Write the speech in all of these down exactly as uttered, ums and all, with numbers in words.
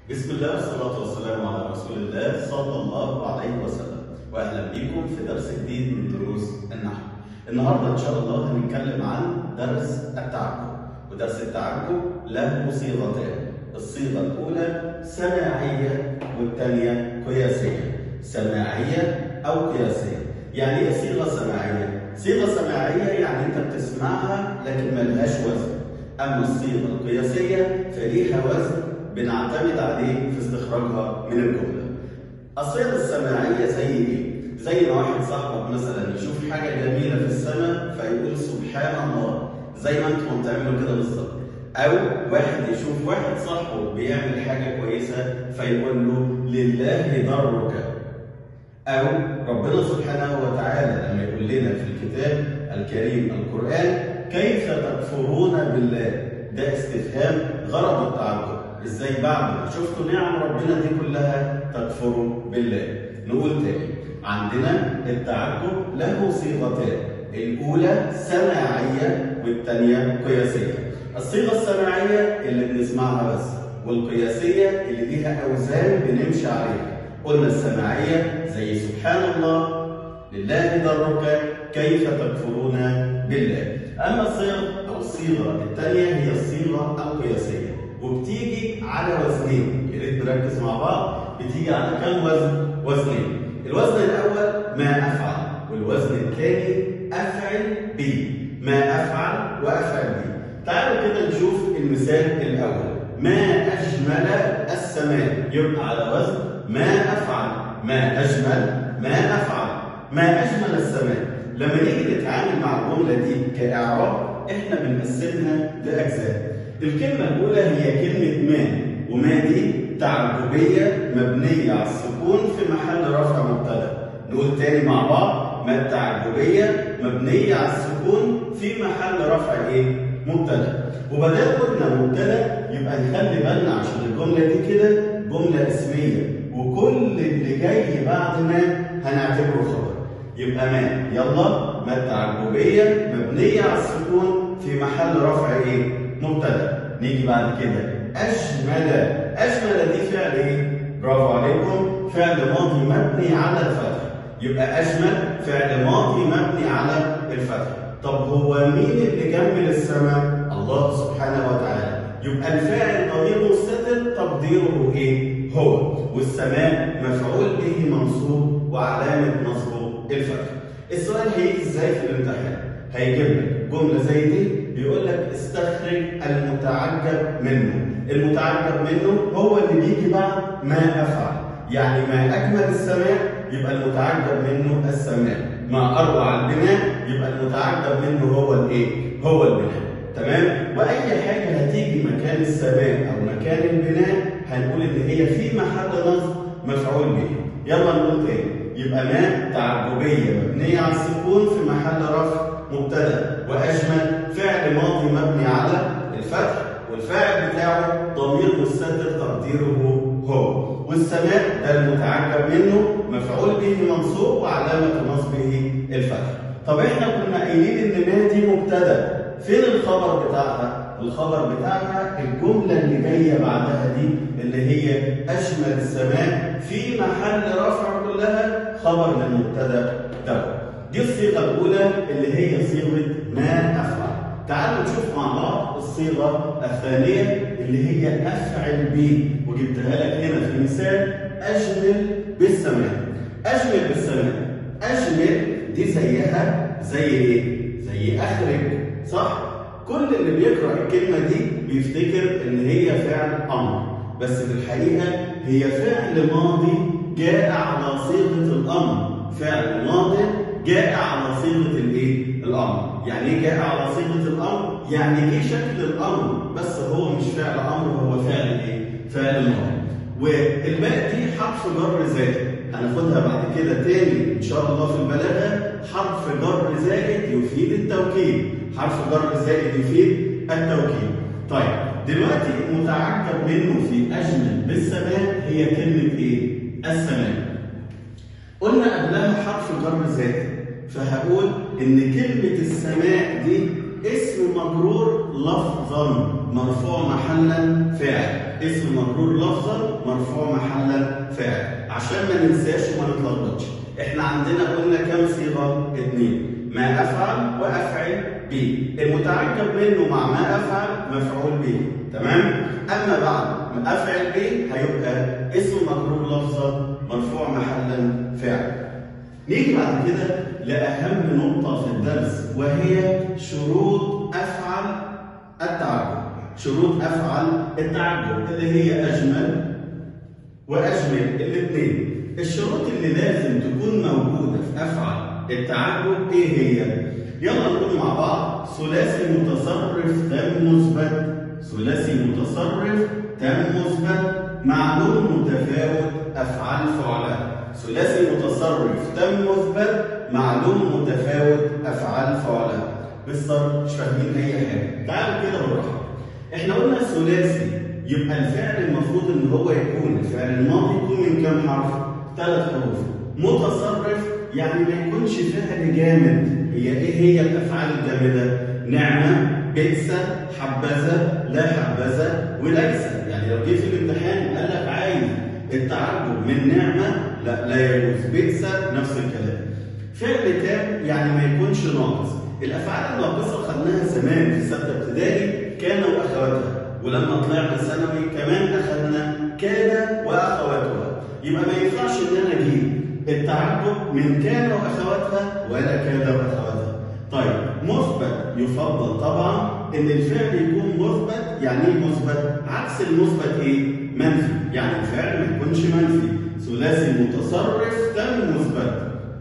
بسم الله والصلاة والسلام على رسول الله صلى الله عليه وسلم، وأهلا بكم في درس جديد من دروس النحو. النهارده إن شاء الله هنتكلم عن درس التعجب، ودرس التعجب له صيغتان، الصيغة الأولى سماعية والثانية قياسية. سماعية أو قياسية، يعني إيه صيغة سماعية؟ صيغة سماعية يعني أنت بتسمعها لكن ملهاش وزن، أما الصيغة القياسية فليها وزن بنعتمد عليه في استخراجها من الجملة. الصيغة السماعية زي إيه؟ زي ما واحد صاحبك مثلا يشوف حاجة جميلة في السماء فيقول سبحان الله، زي ما انتم بتعملوا كده بالظبط. أو واحد يشوف واحد صاحبه بيعمل حاجة كويسة فيقول له لله ضرك. أو ربنا سبحانه وتعالى لما يقول لنا في الكتاب الكريم القرآن كيف تكفرون بالله، ده استفهام غرض التعجب. ازاي بعد ما شفتوا نعم ربنا دي كلها تكفروا بالله؟ نقول تاني، عندنا التعجب له صيغتان، الاولى سماعيه والثانيه قياسيه. الصيغه السماعيه اللي بنسمعها بس، والقياسيه اللي ليها اوزان بنمشي عليها. قلنا السماعيه زي سبحان الله، لله ضرك، كيف تكفرون بالله. اما الصيغه او الصيغه الثانيه هي الصيغه القياسيه، وبتيجي على وزنين، يا ريت نركز مع بعض. بتيجي على كام وزن؟ وزنين. الوزن الاول ما افعل، والوزن الثاني افعل به. ما افعل وافعل به. تعالوا كده نشوف المثال الاول، ما اجمل السماء، يبقى على وزن ما افعل. ما اجمل، ما افعل، ما اجمل السماء. لما نيجي نتعامل مع الجمله دي كاعراب احنا بنقسمها لاجزاء. الكلمة الأولى هي كلمة ما، وما دي تعجبية مبنية على السكون في محل رفع مبتدأ. نقول تاني مع بعض، ما التعجبية مبنية على السكون في محل رفع إيه؟ مبتدأ. وبدل قلنا مبتدأ يبقى نخلي بالنا عشان الجملة دي كده جملة اسمية، وكل اللي جاي بعد ما هنعتبره خبر. يبقى ما، يلا، ما التعجبية مبنية على السكون في محل رفع إيه؟ مبتدأ. نيجي بعد كده أجمل. أجمل دي فعل إيه؟ برافو عليكم، فعل ماضي مبني على الفتح. يبقى أجمل فعل ماضي مبني على الفتح. طب هو مين اللي جمل السماء؟ الله سبحانه وتعالى. يبقى الفاعل ضمير مستتر تقديره إيه؟ هو. والسماء مفعول به منصوب وعلامة نصبه الفتح. السؤال هيجي إزاي في الامتحان؟ هيجيب لك جملة زي دي بيقول لك استخرج المتعجب منه. المتعجب منه هو اللي بيجي بعد ما افعل، يعني ما اجمل السماء يبقى المتعجب منه السماء، ما اروع البناء يبقى المتعجب منه هو الايه؟ هو البناء. تمام؟ واي حاجه هتيجي مكان السماء او مكان البناء هنقول ان هي في محل نصب مفعول به. يلا نقول تاني، يبقى ما تعجبيه مبنيه على السكون في محل رفع مبتدأ، وأجمل فعل ماضي مبني على الفتح، والفاعل بتاعه ضمير مستتر تقديره هو. والسماء ده المتعجب منه مفعول به منصوب وعلامة نصبه الفتح. طب احنا كنا قايلين ان ما دي مبتدأ، فين الخبر بتاعها؟ الخبر بتاعها الجملة اللي جاية بعدها دي اللي هي أجمل السماء، في محل رفع كلها خبر للمبتدأ ده. دي الصيغة الأولى اللي هي صيغة ما أفعل. تعالوا نشوف مع بعض الصيغة الثانية اللي هي أفعل به، وجبتها لك هنا في مثال أجمل بالسماء. أجمل بالسماء، أجمل دي زيها زي إيه؟ زي أخرج، صح؟ كل اللي بيقرأ الكلمة دي بيفتكر إن هي فعل أمر، بس في الحقيقة هي فعل ماضي جاء على صيغة الأمر. فعل ماضي جاء على صيغه الايه؟ الامر. يعني ايه جاء على صيغه الامر؟ يعني جه شكل الامر بس هو مش فعل امر، هو فعل ايه؟ فعل ماضي. والباء دي حرف جر زائد، هناخدها بعد كده تاني ان شاء الله في البلاغه. حرف جر زائد يفيد التوكيد، حرف جر زائد يفيد التوكيد. طيب دلوقتي المتعجب منه في اجمل بالسماء هي كلمه ايه؟ السماء. قلنا قبلها حرف جر زائد، فهقول إن كلمة السماء دي اسم مجرور لفظا مرفوع محلا فاعل. اسم مجرور لفظا مرفوع محلا فاعل. عشان ما ننساش وما نتلخبطش، احنا عندنا قلنا كام صيغه؟ اثنين، ما افعل وافعل به. المتعجب منه مع ما افعل مفعول به، تمام؟ اما بعد ما افعل به هيبقى اسم مجرور لفظا مرفوع محلا فاعل. نيجي بعد كده لاهم نقطه في الدرس، وهي شروط افعل التعجب. شروط افعل التعجب اللي هي اجمل واجمل الاثنين. الشروط اللي لازم تكون موجوده في افعل التعجب ايه هي؟ يلا نقول مع بعض: ثلاثي متصرف تام مثبت. ثلاثي متصرف تام مثبت معلوم متفاوت افعال فعلان. ثلاثي متصرف تام مثبت معلوم متفاوت افعال فعلان. مستر مش فاهمين اي حاجه، تعالوا كده بالراحه. احنا قلنا ثلاثي يبقى الفعل المفروض ان هو يكون الفعل الماضي يكون من كام حرف؟ ثلاث حروف. متصرف يعني ما يكونش فعل جامد. هي ايه هي الافعال الجامده؟ نعمه، بئس، حبذا، لا حبذا، وليس. يعني لو جه في الامتحان قال لك عايز التعجب من نعمه، لا لا يجوز. بئس نفس الكلام. فعل تام يعني ما يكونش ناقص. الافعال الناقصه خدناها زمان في سته ابتدائي، كان واخواتها، ولما طلعنا ثانوي كمان اخذنا كان واخواتها. يبقى ما ينفعش ان انا اجيب التعجب من كان واخواتها ولا كاد واخواتها. طيب مثبت يفضل طبعا ان الفعل يكون مثبت. يعني ايه مثبت؟ عكس المثبت ايه؟ منفي. يعني الفعل ما يكونش منفي. ثلاثي متصرف تام مثبت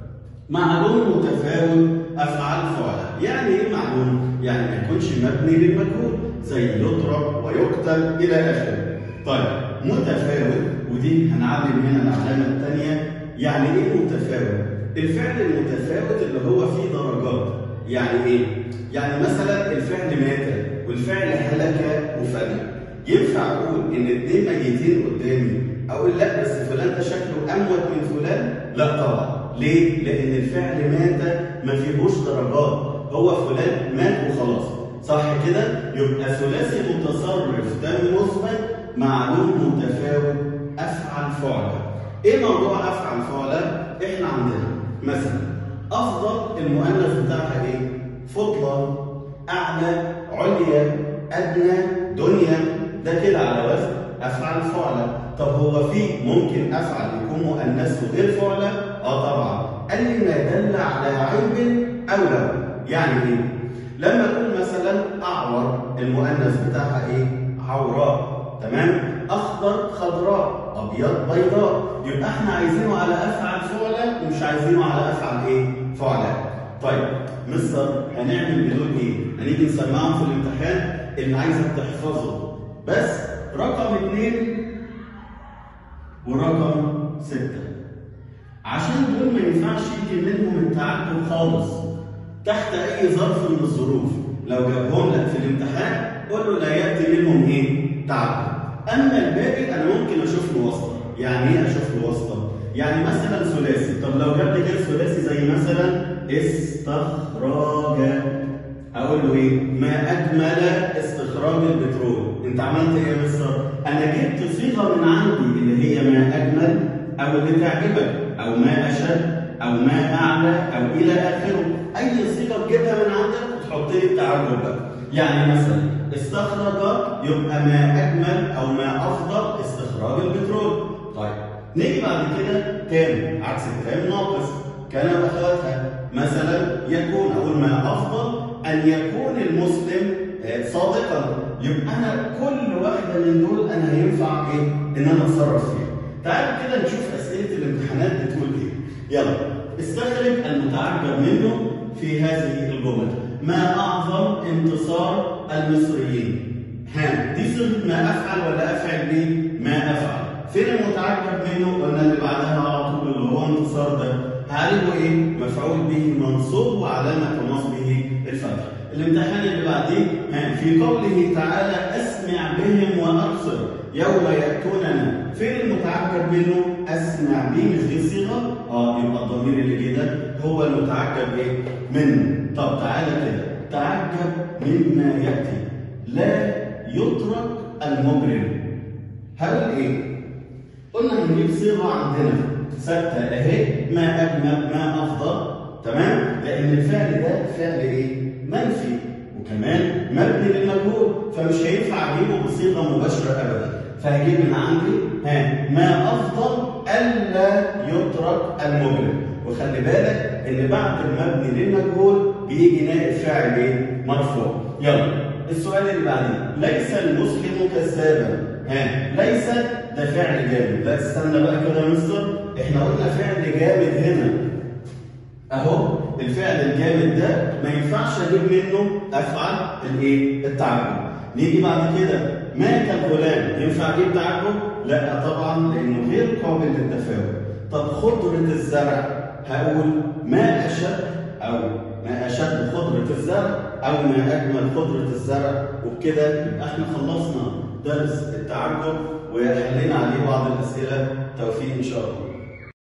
معلوم متفاوت افعال فعلان. يعني ايه معلوم؟ يعني ما يكونش مبني للمجهول زي يضرب ويقتل الى اخره. طيب متفاوت، ودي هنعلم هنا العلامه الثانيه. يعني ايه متفاوت؟ الفعل المتفاوت اللي هو فيه درجات. يعني ايه؟ يعني مثلا الفعل مات والفعل هلك وفنى. ينفع اقول ان اثنين ميتين قدامي اقول لا بس فلان ده شكله اموت من فلان؟ لا طبعا. ليه؟ لان الفعل مات ما فيهوش درجات، هو فلان مات وخلاص. صح كده؟ يبقى ثلاثي متصرف تام مثبت معلوم متفاوت افعل فعلان. ايه موضوع افعل فعلان؟ احنا عندنا مثلا افضل المؤنث بتاعها ايه؟ فضلا، اعلى، عليا، ادنى، دنيا. ده كده على وزن افعل فعلان. طب هو في ممكن افعل يكون مؤنث وغير فعلان؟ اه طبعا. قال لي ما دل على عيب او لو. يعني ايه؟ لما اقول مثلا اعور المؤنث بتاعها ايه؟ عوراء، تمام؟ اخضر خضراء، ابيض بيضاء. يبقى احنا عايزينه على افعل فعلان ومش عايزينه على افعل ايه؟ فعلان. طيب مستر هنعمل بدول ايه؟ هنيجي نسمعهم في الامتحان اللي عايزك تحفظه. بس رقم اثنين ورقم ستة، عشان دول ما ينفعش يجي منهم التعجب خالص تحت اي ظرف من الظروف. لو جابهم لك في الامتحان قول له لا ياتي منهم ايه؟ تعجب. اما الباقي انا ممكن اشوف له واسطه. يعني ايه اشوف له واسطه؟ يعني مثلا ثلاثي. طب لو جاب لي غير ثلاثي زي مثلا استخراج، اقول له ايه؟ ما اجمل استخراج البترول. انت عملت ايه يا مستر؟ انا جبت صيغه من عندي اللي هي ما اجمل او اللي تعجبك او ما اشد او ما اعلى او الى اخره. اي صيغه تجيبها من عندك وتحط لي التعجب بقى. يعني مثلا استخرج يبقى ما اجمل او ما افضل استخراج البترول. طيب نيجي بعد كده تام، عكس التام ناقص، كان واخواتها. مثلا يكون، اقول ما افضل ان يكون المسلم صادقا. يبقى انا كل واحده من دول انا هينفع ايه؟ ان انا اتصرف فيها. تعالوا كده نشوف اسئله الامتحانات بتقول ايه. يلا استخرج المتعجب منه في هذه الجمل. ما اعظم انتصار المصريين؟ ها دي صيغه ما افعل ولا افعل به؟ ما افعل. فين المتعجب منه؟ قلنا اللي بعدها على طول اللي هو انتصار ده. هعرفه ايه؟ مفعول به منصوب وعلامه نصبه الفتح. الامتحان اللي بعديه في قوله تعالى اسمع بهم وابصر يوم ياتوننا. فين المتعجب منه؟ اسمع به. مش دي صيغه؟ اه يبقى الضمير اللي جه ده هو المتعجب ايه؟ منه. طب تعالى كده تعجب مما ياتي. لا يترك المجرم. هقول ايه؟ قلنا هنجيب صيغه عندنا ثابته اهي، ما اجمل ما افضل، تمام؟ لان الفعل ده فعل ايه؟ منفي وكمان مبني للمجهول، فمش هينفع اجيبه بصيغه مباشره ابدا، فهجيب من عندي ها ما افضل الا يترك المبهم، وخلي بالك ان بعد المبني للمجهول بيجي نائب فاعل ايه؟ مرفوع. يلا السؤال اللي بعديه، ليس المسلم كذابا. ها ليس ده فعل جامد، لا استنى بقى كده يا مستر، احنا قلنا فعل جامد هنا اهو، الفعل الجامد ده ما ينفعش اجيب منه افعل الايه؟ التعجب. نيجي بعد كده مات الغلام، ينفع اجيب تعجب؟ لا طبعا لانه غير قابل للتفاعل. طب خضرة الزرع، هقول ما اشد او ما اشد خضرة الزرع او ما اجمل خضرة الزرع، وبكده يبقى احنا خلصنا درس التعجب وحلينا عليه بعض الاسئله. توفيق ان شاء الله.